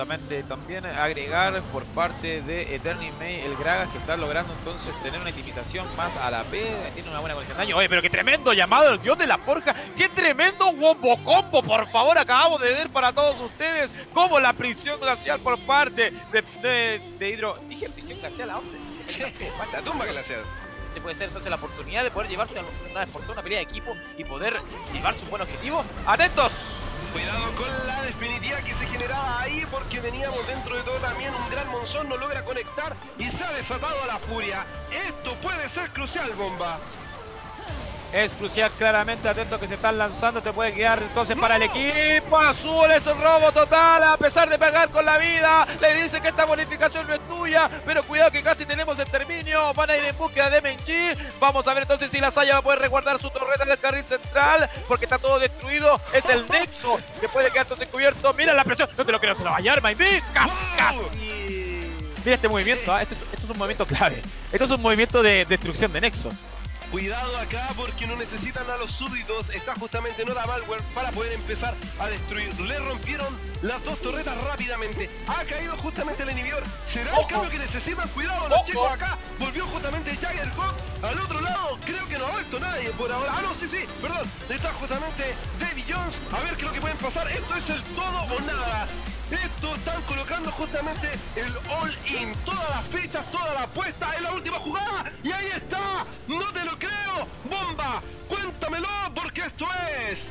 justamente también agregar por parte de Eternity May el Gragas, que está logrando entonces tener una optimización más a la P, tiene una buena condición de daño. Oye, pero qué tremendo llamado el dios de la forja, qué tremendo wombo combo, por favor, acabamos de ver para todos ustedes como la prisión glacial por parte de Hidro. Dije prisión glacial a hombre. La tumba glacial. Puede ser entonces la oportunidad de poder llevarse una pelea de equipo y poder llevarse un buen objetivo. ¡Atentos! Cuidado con la definitiva que se generaba ahí, porque teníamos dentro de todo también un gran monzón, no logra conectar y se ha desatado la furia. Esto puede ser crucial, Bomba. Es crucial, claramente, atento que se están lanzando, te puede quedar entonces para el equipo azul, es un robo total, a pesar de pegar con la vida, le dice que esta bonificación no es tuya, pero cuidado que casi tenemos exterminio, van a ir en búsqueda de Menchi, vamos a ver entonces si la Saya va a poder resguardar su torreta del carril central, porque está todo destruido, es el Nexo que puede quedar entonces cubierto, mira la presión, no te lo creo, se la va a hallar, Maybe, casi. Mira este movimiento, esto es un movimiento clave, esto es un movimiento de destrucción de Nexo. Cuidado acá porque no necesitan a los súbditos, está justamente Nora Malware para poder empezar a destruir. Le rompieron las dos torretas rápidamente, ha caído justamente el inhibidor. ¿Será el cambio que necesitan? Cuidado los chicos acá, volvió justamente Jaggerhawk al otro lado, creo que no ha vuelto nadie por ahora. Ah no, sí, perdón, está justamente Davy Jones, a ver qué es lo que pueden pasar, esto es el todo o nada. Esto están colocando justamente el all-in, todas las fichas, toda la apuesta en la última jugada y ahí está, no te lo creo, Bomba, cuéntamelo porque esto es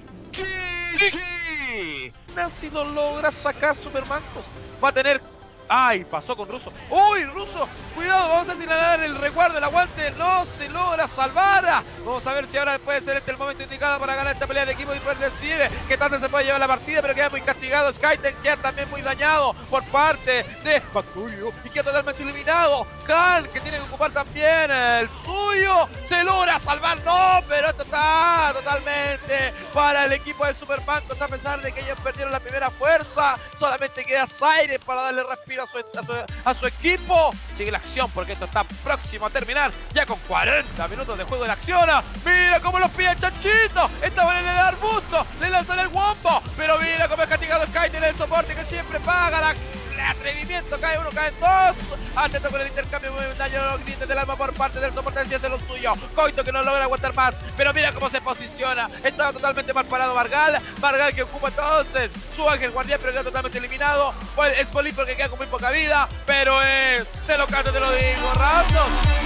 GG. Si lo logra sacar Supermancos, va a tener... ¡Ay! Pasó con Russo. ¡Uy, Russo! Cuidado, vamos a ver si le dar el resguardo, el aguante. No se logra salvar. Vamos a ver si ahora puede ser el momento indicado para ganar esta pelea de equipo y poder decir que tal vez se puede llevar la partida, pero queda muy castigado. Skyten queda también muy dañado por parte de Patruyo y queda totalmente eliminado. Khan, que tiene que ocupar también el suyo. Se logra salvar. No, pero esto está totalmente para el equipo de Supermancos, a pesar de que ellos perdieron la primera fuerza. Solamente queda Zaire para darle respiro a su equipo. Sigue la acción porque esto está próximo a terminar, ya con 40 minutos de juego de la acción. Mira cómo los pide Chanchito, esta manera de dar busto, le lanzan el wombo, pero mira cómo es castigado Skyten, el soporte que siempre paga el atrevimiento, cae uno, caen dos. Atento con el intercambio, muy daño a los clientes del alma por parte del soporte, si hace lo suyo. Coito que no logra aguantar más, pero mira cómo se posiciona, estaba totalmente mal parado Margal que ocupa entonces su ángel guardián, pero queda totalmente eliminado. Es Polín porque queda con muy poca vida, pero es, te lo canto, te lo digo, Random.